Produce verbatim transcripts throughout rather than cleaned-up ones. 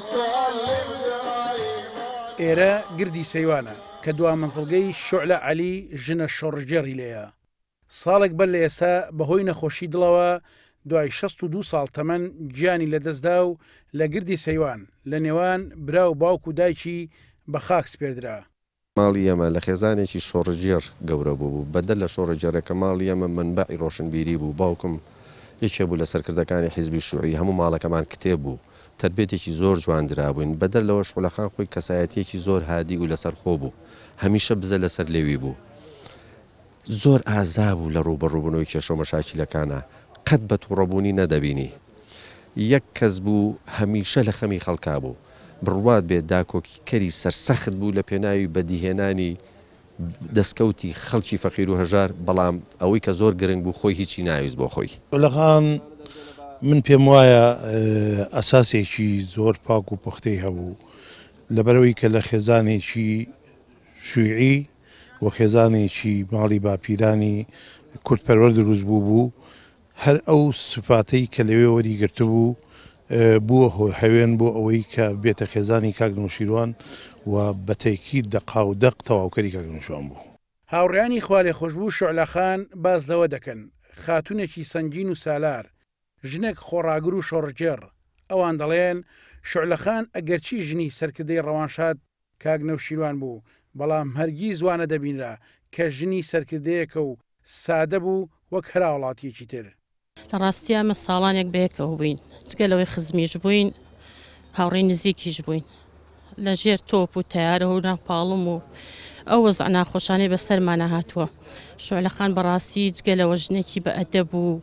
ئێرە گردی سەیوانە کە دوا منزڵگەی شوعلە عەلی ژنە شۆڕژێڕی لێیە. ساڵێک بەر لە ئێستا بەهۆی نەخۆشی دڵەوە دوای شەست و دوو ساڵ تەمەن گیانی لەدەستدا و لە گردی سەیوان لە نێوان برا و باوک و دایکی بە خاک سپێردرا. ماڵی ئەمە لە خێزانێکی شۆڕژێر گەورە بوو بەدەل لە شۆڕژێرەکە ماڵی ئەمە منبعی ڕۆشنبیری بوو. باوکم یەکێ بوو لە سەرکردەکانی حیزبی شوعی، هەموو ماڵەکەمان کتێب بوو، تربێتێکی زۆر جواندرا بووین. بەدەل لەوە شوڵەخان خۆی کەسایەتێکی زۆر هادی و لەسەر خۆ بوو، هەمیشە بزە لەسەر لێوی بوو، زۆر ئازا بوو لە ڕوبەڕووبوونەوەی کێشە و مەشاکیلەکانە، قەت بە تووڕەبوونی نەدەبینی. یەک کەس بوو هەمیشە لە خەمی خەڵکا بوو، بڕوات بێت داکۆکی کەری سەرسەخت بوو لە پێناوی بەدیهێنانی دەستکەوتی خەڵکی فەقیر و هەژار، بەڵام ئەوەی کە زۆر گرنگ بوو خۆی هیچی ناویست بۆ خۆی. شۆلەخان من پێم وایە ئەساسێکی زۆر پاک و پوختەی هەبوو، لەبەرەوەی کە لە خێزانێکی شوعی و خێزانێکی ماڵی باپیرانی کورتپەروەر دروست بوو بوو، هەر ئەو سفاتەی کە لەوێ وەریگرتە بوو بووە هەوێن بۆ ئەوەی کە بێتە خێزانی کاک نەوشیروان و بەتەیکی دەقا و دەق تەواوکەری کاک نەوشیروان بوو. هاوڕێیانی خوالێ خۆشببوو شوعلەخان باز لەوە دەکەن خاتونێکی سەنگین و سالار، ژنێک خۆڕاگر و شۆڕجێڕ. ئەوان دەڵێن شوعلەخان ئەگەرچی ژنی سەرکردەی ڕەوانشاد کاک نەوشیروان بوو، بەڵام هەرگیز وانە دەبینرا کە ژنی سەرکردەیەکە و سادە بوو وەک هەر وڵاتیەکی تر. لە ڕاستی ئەمە ساڵانێک بەیەکەوە بووین، جگەلەوەی خزمیش بووین، هاوڕێی نزیکیش بووین، لە ژێر تۆپ و تەیارە و ناپاڵم و ئەو وەزع ناخۆشانەی بەسەرمانە هاتووە. شوعلەخان بەڕاستی جگەلەوە ژنێکی بە ئەدەب و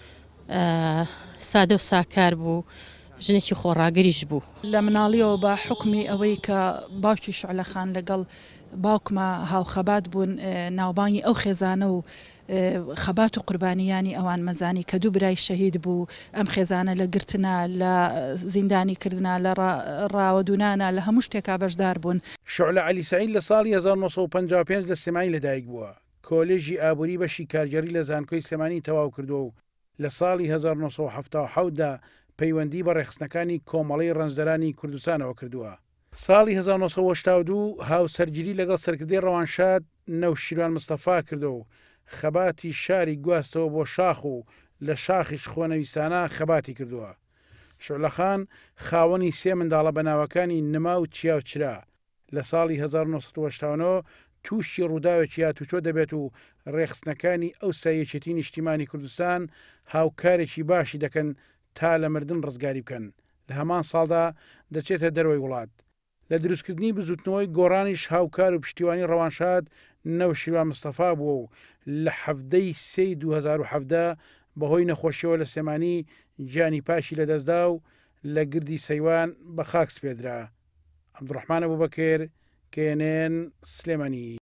سادە و ساکار بوو، ژنێکی خۆڕاگەریش بوو. لە مناڵیەوە بە حکمی ئەوەی کە باوکی شوعلەخان لەگەڵ باوکمە هاوخەبات بوون ناوبانگی ئەو خێزانە و خەبات و قوربانیانی ئەوان مەزانی کە دوو برای شەهید بوو، ئەم خێزانە لە گرتنا، لە زیندانی کردنا، لە ڕاوەدونانە، لە هەموو شتێکا بەشدار بوون. شوعلە عەلی سەعید لە ساڵی هەزار و نۆ سەد و پەنجا و پێنج لە سلێمانی لەدایک بووە. کۆلێژی ئابووری بەشی کارگەری لە زانکۆی سلێمانی تەواو کردووە و لە ساڵی هەزار و نۆ سەد و هەفتاد و حەوت دا پەیوەندی بە ڕێخستنەکانی کۆمەڵەی ڕەنجدەرانی کوردستانەوە کردووە. ساڵی هەزار و نۆ سەد و هەشتا و دوو هاوسەرگیری لەگەڵ سەرکردەی ڕەوانشاد نەوشیروان مستەفا کردو و خەباتی شاری گواستەوە بۆ شاخ و لە شاخیش خۆنەویستانە خەباتی کردووە. شوعلەخان خاوەنی سێ منداڵە بەناوەکانی نما و چیا و چرا. لە ساڵی هەزار و نۆ سەد و هەشتا و نۆ تووشی ڕووداوێکی هاتوچۆ دەبێت و ڕێخستنەکانی ئەو سایەکێتی نیشتیمانی کوردستان هاوکارێکی باشی دەکەن تا لە مردن ڕزگاری بکەن. لە هەمان ساڵدا دەچێتە دەروەی وڵات. لە دروستکردنی بزوتنەوەی گۆڕانیش هاوکار و پشتیوانی ڕەوانشاد نەوشیروان مستەفا بووە و لە حەڤدەی سێی دوو هەزار و حەڤدە بەهۆی نەخۆشیەوە لە سلێمانی گیانی پاشی لەدەستدا و لە گردی سەیوان بە خاک سپێردرا. عەبدوڕەحمان ئەبوبەکر، کێنێن، سلێمانی.